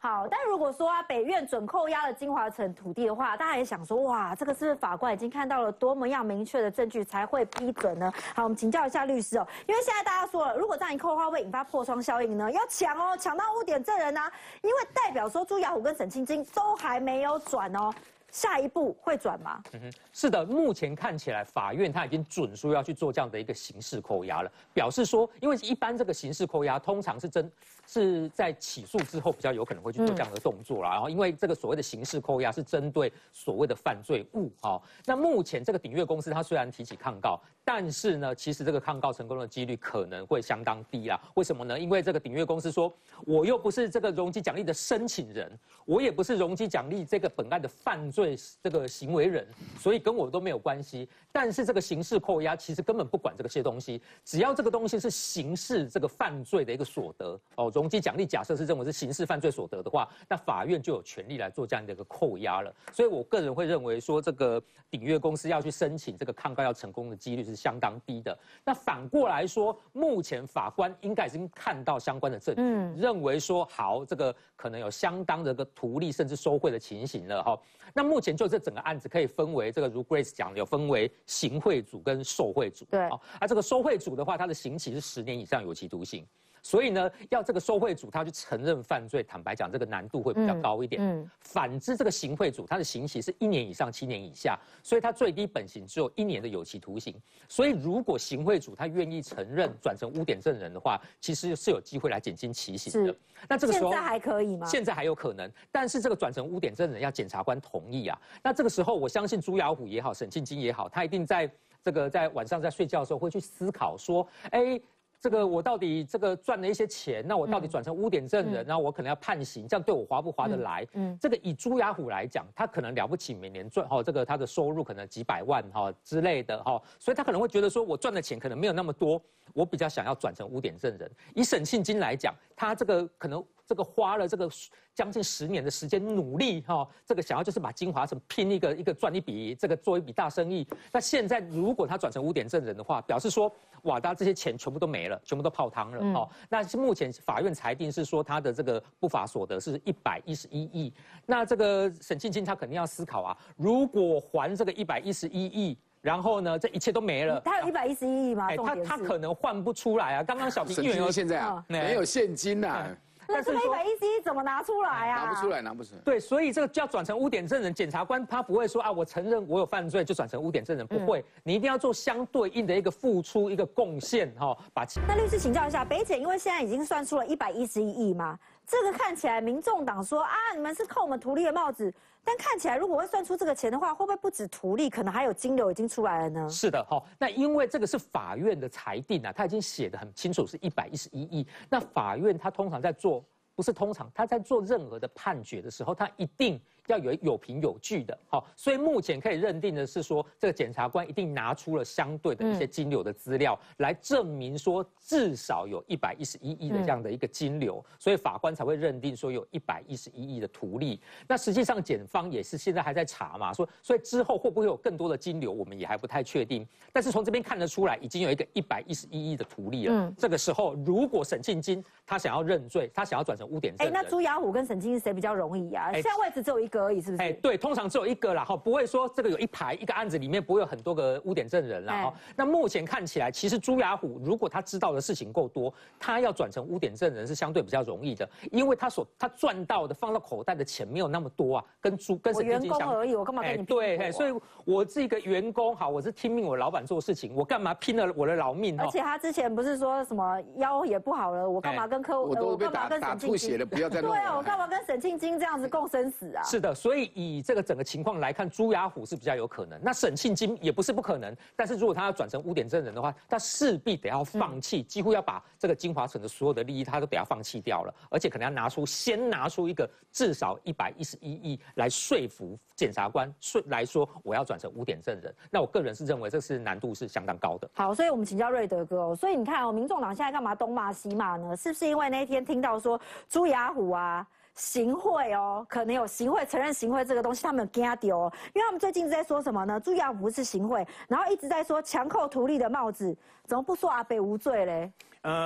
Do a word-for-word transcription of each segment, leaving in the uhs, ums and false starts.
好，但如果说啊，北院准扣押了金华城土地的话，大家也想说，哇，这个是不是法官已经看到了多么样明确的证据才会批准呢？好，我们请教一下律师哦，因为现在大家说了，如果这样一扣的话，会引发破窗效应呢？要抢哦，抢到污点证人啊，因为代表说朱雅虎跟沈清金都还没有转哦。 下一步会转吗？ 嗯哼，是的，目前看起来法院他已经准说要去做这样的一个刑事扣押了，表示说，因为一般这个刑事扣押通常是真是在起诉之后比较有可能会去做这样的动作啦。然后、嗯，因为这个所谓的刑事扣押是针对所谓的犯罪物哈、哦。那目前这个鼎越公司它虽然提起抗告，但是呢，其实这个抗告成功的几率可能会相当低啦。为什么呢？因为这个鼎越公司说，我又不是这个容积奖励的申请人，我也不是容积奖励这个本案的犯罪。 这个行为人，所以跟我都没有关系。但是这个刑事扣押其实根本不管这个些东西，只要这个东西是刑事这个犯罪的一个所得哦，容积奖励假设是认为是刑事犯罪所得的话，那法院就有权利来做这样的一个扣押了。所以我个人会认为说，这个鼎越公司要去申请这个抗告要成功的几率是相当低的。那反过来说，目前法官应该已经看到相关的证据，嗯、认为说好，这个可能有相当的一个图利甚至收贿的情形了哈、哦。那目前就这整个案子可以分为这个，如 Grace 讲的，有分为行贿组跟受贿组。 对， 啊，啊，这个受贿组的话，它的刑期是十年以上有期徒刑。所以呢，要这个受贿组他去承认犯罪，坦白讲，这个难度会比较高一点。嗯，嗯反之，这个行贿组他的刑期是一年以上七年以下，所以他最低本刑只有一年的有期徒刑。所以如果行贿组他愿意承认转成污点证人的话，其实是有机会来减轻其刑的。那这个时候现在还可以吗？ 现在还有可能，但是这个转成污点证人要检察官同意啊。那这个时候，我相信朱雅虎也好，沈庆金也好，他一定在这个在晚上在睡觉的时候会去思考说，哎。这个我到底这个赚了一些钱，那我到底转成污点证人，那、嗯、我可能要判刑，这样对我划不划得来？嗯，嗯这个以朱雅虎来讲，他可能了不起，每年赚哈、哦，这个他的收入可能几百万哈、哦、之类的哈、哦，所以他可能会觉得说，我赚的钱可能没有那么多，我比较想要转成污点证人。以沈庆金来讲，他这个可能。这个花了这个将近十年的时间努力哈、哦，这个想要就是把金华城拼一个一个赚一笔，这个做一笔大生意。那现在如果他转成污点证人的话，表示说哇，他这些钱全部都没了，全部都泡汤了、嗯、哦。那目前法院裁定是说他的这个不法所得是一百一十一亿。那这个沈庆金他肯定要思考啊，如果还这个一百一十一亿。然后呢，这一切都没了。 他有一百一十一亿吗？ 哎，他他可能换不出来啊。刚刚小平议员现在啊，没有现金呐、啊。 那这个一百一十一怎么拿出来啊？ 拿不出来，拿不出来。 对，所以这个就要转成污点证人。检察官他不会说啊，我承认我有犯罪就转成污点证人，不会。嗯、你一定要做相对应的一个付出、一个贡献，哈、哦，把。 那律师请教一下，北检因为现在已经算出了一百一十一亿嘛，这个看起来民众党说啊，你们是扣我们图利的帽子。但看起来，如果会算出这个钱的话，会不会不止图利，可能还有金流已经出来了呢？ 是的，哈、哦。那因为这个是法院的裁定啊，他已经写得很清楚，是一百一十一亿。那法院他通常在做。不是通常，他在做任何的判决的时候，他一定要有有凭有据的，好，所以目前可以认定的是说，这个检察官一定拿出了相对的一些金流的资料，嗯、来证明说至少有一百一十一亿的这样的一个金流，嗯、所以法官才会认定说有一百一十一亿的图利。那实际上检方也是现在还在查嘛，说所以之后会不会有更多的金流，我们也还不太确定。但是从这边看得出来，已经有一个一百一十一亿的图利了。嗯、这个时候，如果沈庆金他想要认罪，他想要转成污点证人， 哎，那朱雅虎跟沈庆金谁比较容易啊？现在位置只有一个而已，是不是？ 哎，对，通常只有一个啦，哈，不会说这个有一排一个案子里面不会有很多个污点证人啦，哈。那目前看起来，其实朱雅虎如果他知道的事情够多，他要转成污点证人是相对比较容易的，因为他所他赚到的放到口袋的钱没有那么多啊，跟朱跟沈庆金相我员工而已，我干嘛跟你拼？ 对，嘿，所以我是一个员工，好，我是听命我老板做事情，我干嘛拼了我的老命？ 而且他之前不是说什么腰也不好了，我干嘛跟客户？ 我都被打打吐血了，不要再弄了。 对啊，我干嘛跟沈庆金这样子共生死啊？ 是的，所以以这个整个情况来看，朱雅虎是比较有可能，那沈庆金也不是不可能，但是如果他要转成污点证人的话，他势必得要放弃，嗯、几乎要把这个金华城的所有的利益，他都得要放弃掉了，而且可能要拿出先拿出一个至少一百一十一亿来说服检察官，说来说我要转成污点证人。那我个人是认为这是难度是相当高的。 好，所以我们请教瑞德哥哦，所以你看哦，民众党现在干嘛东骂西骂呢？是不是因为那一天听到说朱雅虎啊？行贿哦，可能有行贿，承认行贿这个东西，他们有惊丢哦，因为他们最近在说什么呢？朱雅虎是行贿，然后一直在说强扣图利的帽子，怎么不说阿北无罪嘞？ 呃，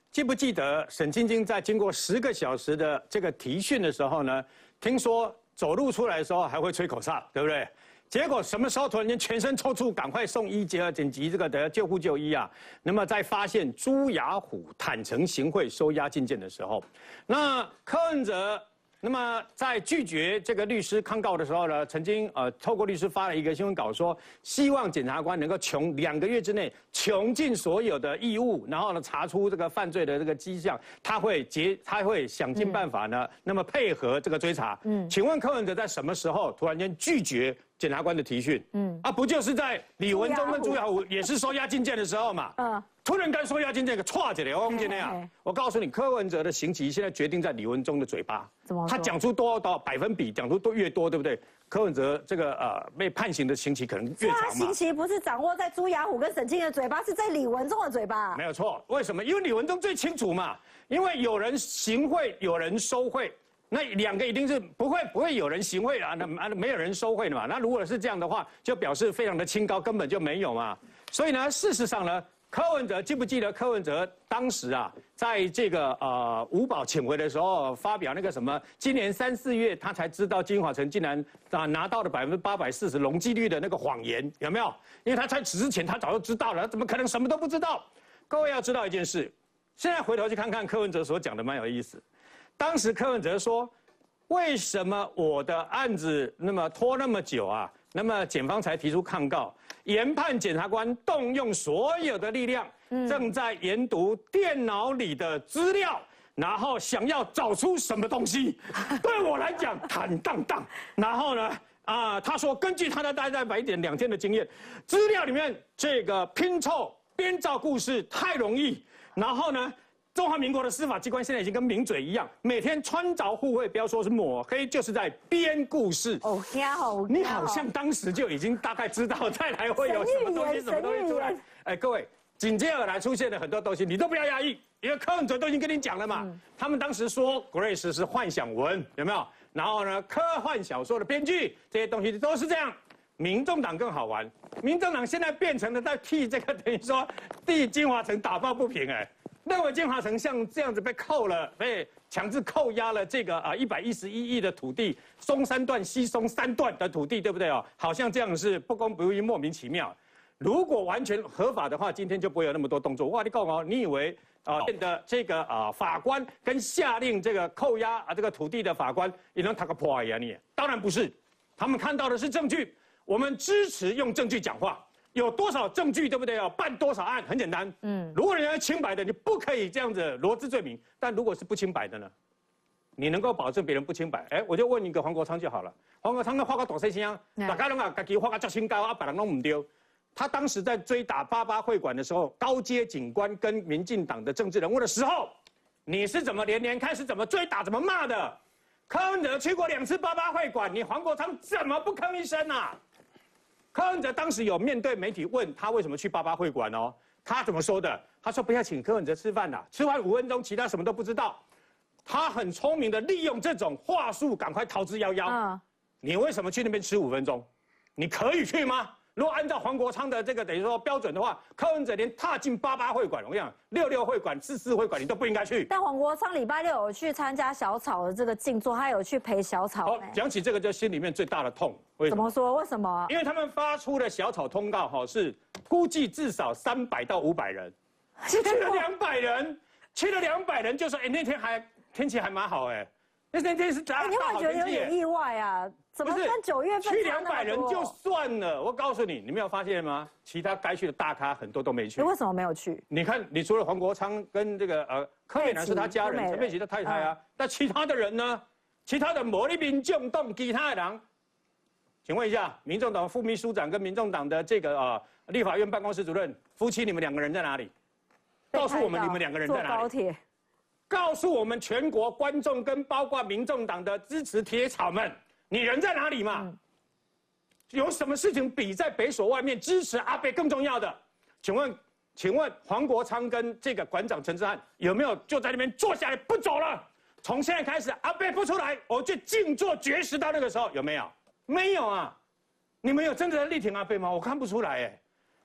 记不记得沈晶晶在经过十个小时的这个提讯的时候呢？听说走路出来的时候还会吹口哨，对不对？结果什么时候突然间全身抽搐，赶快送医接紧急这个的救护就医啊？那么在发现朱雅虎坦诚行贿收押禁见的时候，那柯文哲。那么在拒绝这个律师抗告的时候呢，曾经呃透过律师发了一个新闻稿说，希望检察官能够穷两个月之内穷尽所有的义务，然后呢查出这个犯罪的这个迹象，他会结他会想尽办法呢，嗯、那么配合这个追查。嗯，请问柯文哲在什么时候突然间拒绝检察官的提讯？嗯，啊不就是在李文忠跟朱雅虎也是收押禁见的时候嘛？嗯。突然间说要进这个错起来，我今天啊，我告诉你，柯文哲的刑期现在决定在李文忠的嘴巴。怎么？他讲出多少百分比，讲出多越多，对不对？柯文哲这个呃被判刑的刑期可能越长嘛。 刑期不是掌握在朱雅虎跟沈清的嘴巴，是在李文忠的嘴巴。 没有错，为什么？因为李文忠最清楚嘛，因为有人行贿，有人收贿。那两个一定是不会不会有人行贿啊，那啊没有人收贿的嘛。那如果是这样的话，就表示非常的清高，根本就没有嘛。所以呢，事实上呢。柯文哲记不记得柯文哲当时啊，在这个呃五保请回的时候，发表那个什么，今年三四月他才知道金华城竟然啊拿到了百分之八百四十容积率的那个谎言，有没有？因为他在此之前他早就知道了，怎么可能什么都不知道？各位要知道一件事，现在回头去看看柯文哲所讲的蛮有意思。当时柯文哲说，为什么我的案子那么拖那么久啊？那么检方才提出抗告，研判检察官动用所有的力量，正在研读电脑里的资料，然后想要找出什么东西。对我来讲坦荡荡。然后呢，啊，他说根据他的大概百点两天的经验，资料里面这个拼凑编造故事太容易。然后呢？中华民国的司法机关现在已经跟名嘴一样，每天穿着护卫，不要说是抹黑，就是在编故事。哦呀，好，你好像当时就已经大概知道再来会有什么东西，什么东西出来。哎，各位，紧接而来出现了很多东西，你都不要压抑，因为柯文哲都已经跟你讲了嘛。嗯、他们当时说 Grace 是幻想文，有没有？然后呢，科幻小说的编剧，这些东西都是这样。民众党更好玩，民众党现在变成了在替这个等于说替金华城打抱不平，哎。认为金华城像这样子被扣了，被强制扣押了这个啊一百一十一亿的土地，松三段西松三段的土地，对不对哦？好像这样是不公不义，莫名其妙。如果完全合法的话，今天就不会有那么多动作。哇，你讲哦，你以为啊的这个啊法官跟下令这个扣押啊这个土地的法官也能打个破呀？你当然不是，他们看到的是证据，我们支持用证据讲话。有多少证据，对不对？要办多少案，很简单。嗯，如果人家是清白的，你不可以这样子罗织罪名；但如果是不清白的呢？你能够保证别人不清白？哎，我就问一个黄国昌就好了。黄国昌那画个大细声，大家拢啊，自己画个足清高啊，别人拢唔丢。他当时在追打八八会馆的时候，高阶警官跟民进党的政治人物的时候，你是怎么连连看，是怎么追打，怎么骂的？柯文哲去过两次八八会馆，你黄国昌怎么不吭一声啊？柯文哲当时有面对媒体问他为什么去八八会馆哦，他怎么说的？他说不要请柯文哲吃饭啦，吃完五分钟，其他什么都不知道。他很聪明的利用这种话术，赶快逃之夭夭。嗯、你为什么去那边吃五分钟？你可以去吗？如果按照黄国昌的这个等于说标准的话，柯文哲连踏进八八会馆，我跟你讲，六六会馆、四四会馆你都不应该去。 但黄国昌礼拜六有去参加小草的这个静坐，他有去陪小草。 哦，讲起这个就心里面最大的痛。为什么？ 怎么说？为什么？ 因为他们发出的小草通告哈，是估计至少三百到五百人，去了两百人，去了两百人，就说哎那天还天气还蛮好哎，那那天是大好天气。 你会觉得有点意外啊？怎么跟九月份去两百人就算了？我告诉你，你没有发现吗？其他该去的大咖很多都没去。 你为什么没有去？ 你看，你除了黄国昌跟这个呃柯美兰是他家人，陈佩琪的太太啊，那其他的人呢？其他的某一民众党其他的人，请问一下，民众党副秘书长跟民众党的这个啊、呃、立法院办公室主任夫妻，你们两个人在哪里？告诉我们你们两个人在哪里？ 坐高铁。 告诉我们全国观众跟包括民众党的支持铁草们。你人在哪里嘛？嗯、有什么事情比在北所外面支持阿北更重要的？请问，请问黄国昌跟这个馆长陈之汉有没有就在那边坐下来不走了？从现在开始，阿北不出来，我就静坐绝食到那个时候，有没有？没有啊！你们有真的在力挺阿北吗？我看不出来哎。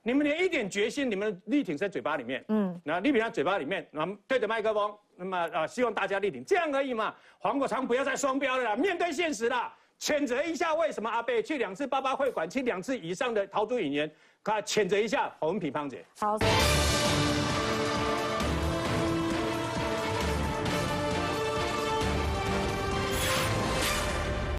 你们连一点决心，你们力挺在嘴巴里面，嗯，那力挺在嘴巴里面，然后对着麦克风，那么啊，希望大家力挺，这样而已嘛。黄国昌不要再双标了啦，面对现实啦，谴责一下为什么阿贝去两次八八会馆，去两次以上的逃出影言，他谴责一下洪品芳姐。 好。